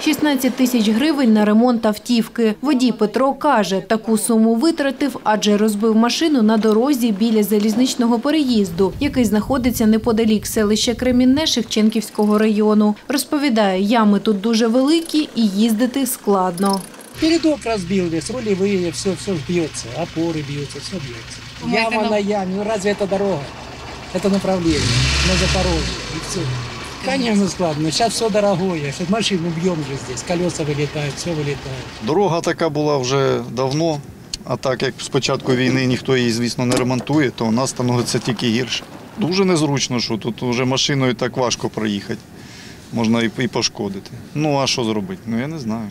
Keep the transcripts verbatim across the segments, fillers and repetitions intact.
шістнадцять тисяч гривень на ремонт автівки. Водій Петро каже, таку суму витратив, адже розбив машину на дорозі біля залізничного переїзду, який знаходиться неподалік селища Кремінне Шевченківського району. Розповідає, ями тут дуже великі і їздити складно. Передок разбился, рулевые, все, все бьется, опоры бьются, все бьется. Яма на яме, ну разве это дорога? Это направление на Запорожье, и все. Конечно, складно, сейчас все дорогое, сейчас машину бьем же здесь, колеса вылетают, все вылетает. Дорога така була вже давно, а так як з початку війни ніхто її, звісно, не ремонтує, то у нас становиться тільки гірше. Дуже незручно, що тут вже машиною так важко проїхати, можна і пошкодити. Ну а що зробити? Ну я не знаю.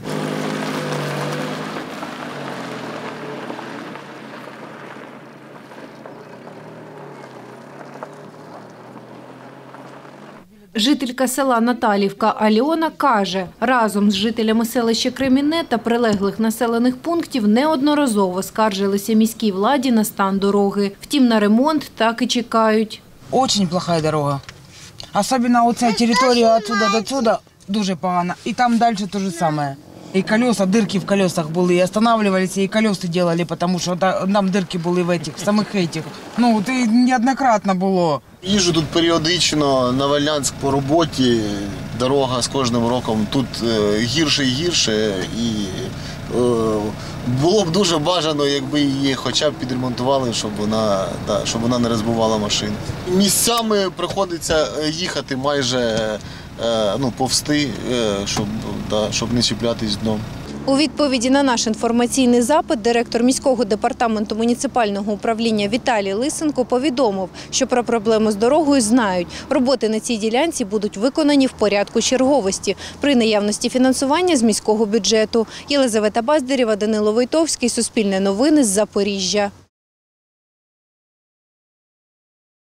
Жителька села Наталівка Альона каже, разом з жителями селища Кремінне та прилеглих населених пунктів неодноразово скаржилися міській владі на стан дороги. Втім, на ремонт так і чекають. Дуже погана дорога. Особливо оця територія відсюди до сюди дуже погана. І там далі те ж саме. І колеса, дирки в колесах були, і останавливалися, і колеса робили, тому що там дирки були в этих, в самих этих. Ну, це неоднократно було. Їжджу тут періодично на Вальнянськ по роботі, дорога з кожним роком тут гірше і гірше. І було б дуже бажано, якби її хоча б підремонтували, щоб вона, да, щоб вона не розбивала машини. Місцями приходиться їхати майже ну, повсти, щоб, да, щоб не чіплятись дном. У відповіді на наш інформаційний запит директор міського департаменту муніципального управління Віталій Лисенко повідомив, що про проблему з дорогою знають. Роботи на цій ділянці будуть виконані в порядку черговості при наявності фінансування з міського бюджету. Єлизавета Баздарєва, Данило Войтовський, Суспільне новини з Запоріжжя.